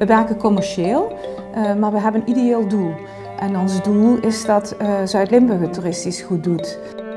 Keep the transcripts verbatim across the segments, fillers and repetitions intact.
We werken commercieel, uh, maar we hebben een ideeel doel. En ons doel is dat uh, Zuid-Limburg het toeristisch goed doet.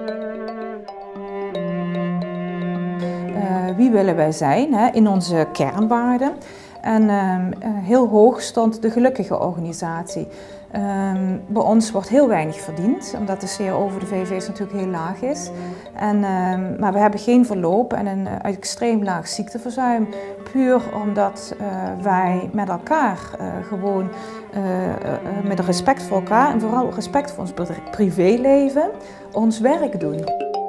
Uh, wie willen wij zijn, hè, in onze kernwaarden? En uh, heel hoog stond de gelukkige organisatie. Uh, bij ons wordt heel weinig verdiend, omdat de C A O voor de V V V's natuurlijk heel laag is. En, uh, maar we hebben geen verloop en een uh, extreem laag ziekteverzuim. Puur omdat uh, wij met elkaar uh, gewoon uh, uh, met respect voor elkaar en vooral respect voor ons privéleven ons werk doen.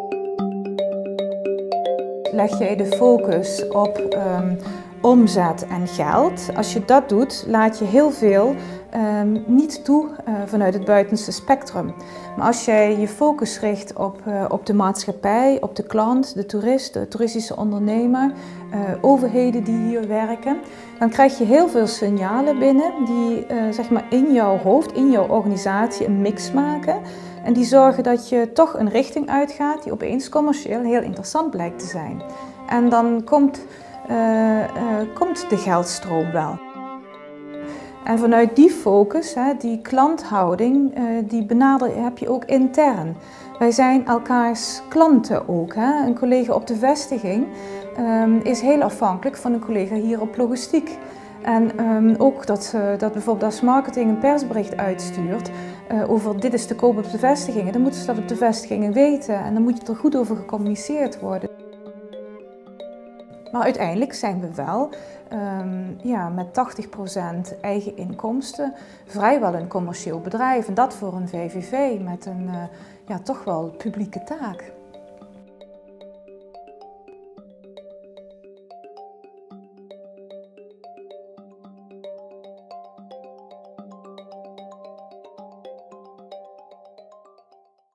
Leg jij de focus op um, omzet en geld. Als je dat doet, laat je heel veel um, niet toe uh, vanuit het buitenste spectrum. Maar als jij je focus richt op, uh, op de maatschappij, op de klant, de toerist, de toeristische ondernemer, uh, overheden die hier werken, dan krijg je heel veel signalen binnen die uh, zeg maar in jouw hoofd, in jouw organisatie een mix maken. En die zorgen dat je toch een richting uitgaat die opeens commercieel heel interessant blijkt te zijn. En dan komt, uh, uh, komt de geldstroom wel. En vanuit die focus, hè, die klanthouding, uh, die benader heb je ook intern. Wij zijn elkaars klanten ook. Hè. Een collega op de vestiging um, is heel afhankelijk van een collega hier op logistiek. En um, ook dat, uh, dat bijvoorbeeld als marketing een persbericht uitstuurt uh, over dit is te koop op de vestigingen, dan moeten ze dat op de vestigingen weten en dan moet er goed over gecommuniceerd worden. Maar uiteindelijk zijn we wel um, ja, met tachtig procent eigen inkomsten vrijwel een commercieel bedrijf. En dat voor een V V V met een uh, ja, toch wel publieke taak.